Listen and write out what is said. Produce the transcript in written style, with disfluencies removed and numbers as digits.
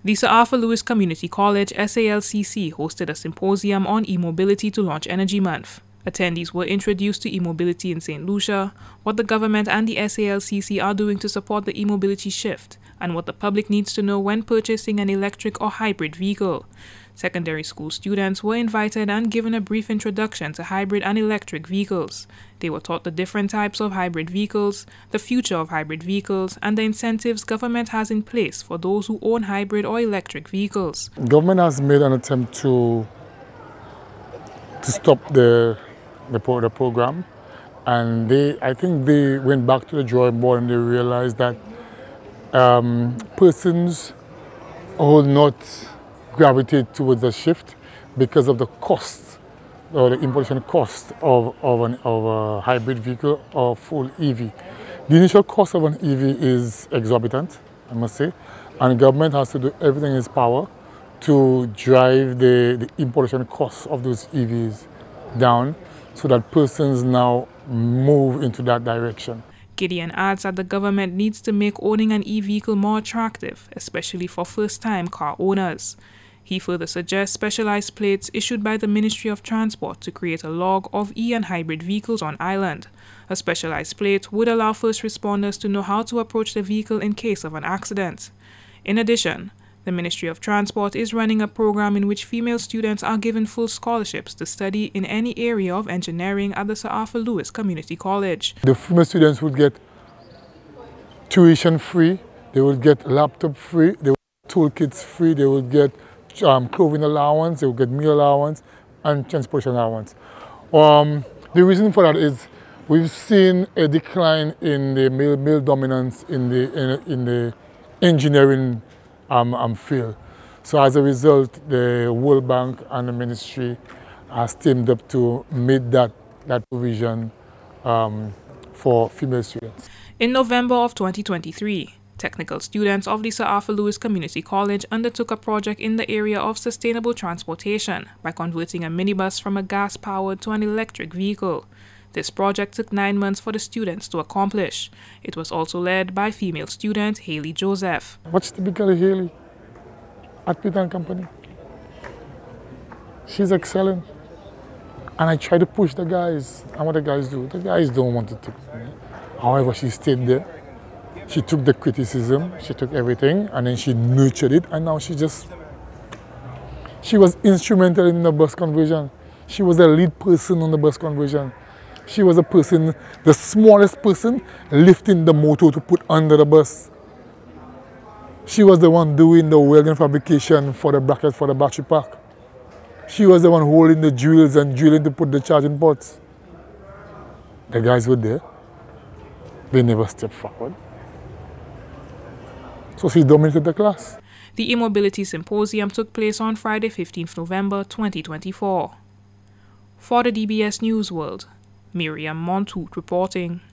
The Sir Arthur Lewis Community College SALCC hosted a symposium on e-mobility to launch Energy Month. Attendees were introduced to e-mobility in St. Lucia, what the government and the SALCC are doing to support the e-mobility shift, and what the public needs to know when purchasing an electric or hybrid vehicle. Secondary school students were invited and given a brief introduction to hybrid and electric vehicles. They were taught the different types of hybrid vehicles, the future of hybrid vehicles, and the incentives government has in place for those who own hybrid or electric vehicles. Government has made an attempt to stop the program, and I think they went back to the drawing board and they realized that persons will not gravitate towards the shift because of the cost or the importation cost of a hybrid vehicle or full EV. The initial cost of an EV is exorbitant, I must say, and the government has to do everything in its power to drive the importation costs of those EVs down so that persons now move into that direction. Gideon adds that the government needs to make owning an e-vehicle more attractive, especially for first-time car owners. He further suggests specialized plates issued by the Ministry of Transport to create a log of e- and hybrid vehicles on island. A specialized plate would allow first responders to know how to approach the vehicle in case of an accident. In addition, the Ministry of Transport is running a program in which female students are given full scholarships to study in any area of engineering at the Sir Arthur Lewis Community College. The female students would get tuition free, they would get laptop free, they would get toolkits free, they would get clothing allowance, they would get meal allowance and transportation allowance. The reason for that is we've seen a decline in the male dominance in the engineering field. So as a result, the World Bank and the ministry has teamed up to meet that provision for female students. In November of 2023, technical students of the Sir Arthur Lewis Community College undertook a project in the area of sustainable transportation by converting a minibus from a gas-powered to an electric vehicle. This project took 9 months for the students to accomplish. It was also led by female student Haley Joseph. What's typically Haley at Peter & Company? She's excellent. And I try to push the guys, and what the guys do? The guys don't want to take it. However, she stayed there. She took the criticism, she took everything, and then she nurtured it, and now she was instrumental in the bus conversion. She was the lead person on the bus conversion. She was the smallest person lifting the motor to put under the bus. She was the one doing the welding fabrication for the bracket for the battery pack. She was the one holding the drills and drilling to put the charging ports. The guys were there. They never stepped forward. So she dominated the class. The e-mobility symposium took place on Friday, 15th November 2024. For the DBS News World, Miriam Montoute reporting.